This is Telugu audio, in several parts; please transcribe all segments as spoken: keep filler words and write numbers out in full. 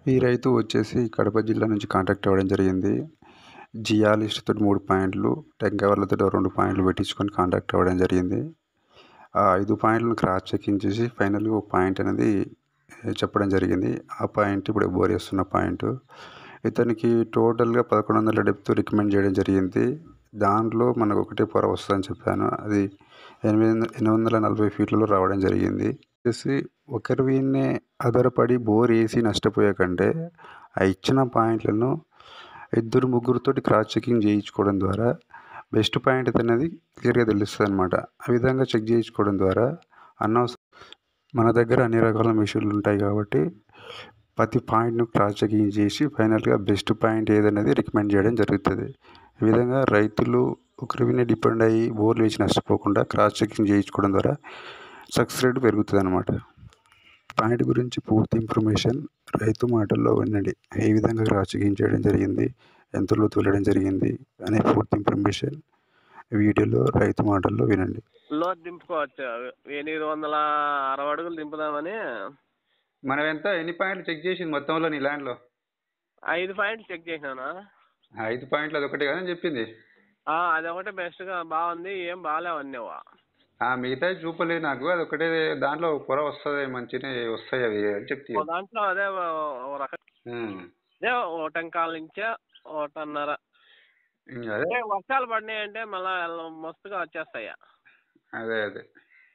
ఈ రైతు వచ్చేసి కడప జిల్లా నుంచి కాంటాక్ట్ అవ్వడం జరిగింది. జియాలిస్ట్ తోటి మూడు పాయింట్లు, టెంకాయ వాళ్ళతోటి రెండు పాయింట్లు పెట్టించుకొని కాంటాక్ట్ అవ్వడం జరిగింది. ఆ ఐదు పాయింట్లను క్రాస్ చెకింగ్ చేసి ఫైనల్‌గా ఒక పాయింట్ అనేది చెప్పడం జరిగింది. ఆ పాయింట్ ఇప్పుడు బోర్ ఏస్తున్న పాయింటు. ఇతనికి టోటల్‌గా పదకొండు వందల డెప్త్ రికమెండ్ చేయడం జరిగింది. దాంట్లో మనకు ఒకటే పొర వస్తదని చెప్పాను. అది ఎనిమిది వంద ఎనిమిది వందల నలభై ఫీట్లలో రావడం జరిగింది. వచ్చేసి ఒకరి మీదనే ఆధారపడి బోర్ ఏసి నష్టపోయే కంటే, ఆ ఇచ్చిన పాయింట్లను ఇద్దరు ముగ్గురితోటి క్రాస్ చెకింగ్ చేయించుకోవడం ద్వారా బెస్ట్ పాయింట్ ఏదనేది క్లియర్‌గా తెలుస్తదనమాట. ఆ విధంగా చెక్ చేయించుకోవడం ద్వారా అనవస మన దగ్గర అన్ని రకాల మెషిన్లు ఉంటాయి కాబట్టి, ప్రతి పాయింట్‌ను క్రాస్ చెకింగ్ చేసి ఫైనల్‌గా బెస్ట్ పాయింట్ ఏదనేది రికమెండ్ చేయడం జరుగుతది. ఈ విధంగా రైతులు ఒకరి మీద డిపెండ్ అయ్యి బోర్లు వేసి నష్టపోకుండా క్రాస్ చెకింగ్ చేయించుకోవడం ద్వారా సక్సెస్ రేట్ పెరుగుతదనమాట. పాయింట్ గురించి పూర్తి ఇన్ఫర్మేషన్ రైతు మాటల్లో వినండి. ఏ విధంగా క్రాస్ చెకింగ్ చేయడం జరిగింది, ఎంత లోతు వెళ్ళడం జరిగింది అనే పూర్తి ఇన్ఫర్మేషన్ వీడియోలో రైతు మాటల్లో వినండి. లోతు దింపుకోవచ్చు. ఎనిమిది వందల అరవై అడుగులు దింపుదామని. మనం ఎంత ఎన్ని పాయింట్లు చెక్ చేసింది మొత్తంలో నీ ల్యాండ్లో? ఐదు పాయింట్లు చెక్ చేసినానా? ఐదు పాయింట్లు అదొకటే కదా చెప్పింది? అదొకటే బెస్ట్గా బాగుంది, ఏం బాగాలేవన్నీవా. మిగతా చూపలేదు నాకు. అది ఒకటే దాంట్లో పొర వస్తుంది, మంచిగా వస్తాయి అవి అని చెప్తే దాంట్లో అదే ఓ రకం అదే ఓటంకాల నుంచే ఒకటన్నర అదే వర్షాలు పడినాయంటే మళ్ళా మస్తుగా వచ్చేస్తాయా. అదే అదే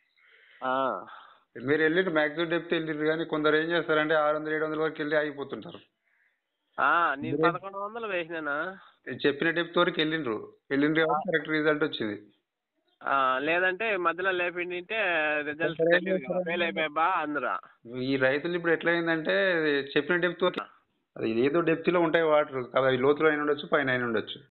మీరు వెళ్ళిండ్రు మ్యాక్సిమం డెప్త్ వెళ్ళిండ్రు, కానీ కొందరు ఏం చేస్తారంటే ఆరు వందలు ఏడు వందల వరకు వెళ్ళి ఆగిపోతుంటారు. నేను పదకొండు వందలు వేసినానా. చెప్పిన డెప్త్ వరకు వెళ్ళిండ్రు వెళ్ళిండ్రు కాబట్టి కరెక్ట్ రిజల్ట్ వచ్చింది. లేదంటే మధ్యలో లేపిండింటే రిజల్ట్ ఫెయిల్ అయిపోయా బా అందరూ. ఈ రైతులు ఇప్పుడు ఎట్లా అయిందంటే చెప్పిన డెప్త్ వరకు అది ఏదో డెప్త్లో ఉంటాయి వాటర్, అవి లోతులో అయిన ఉండొచ్చు, పైన అయిన ఉండొచ్చు.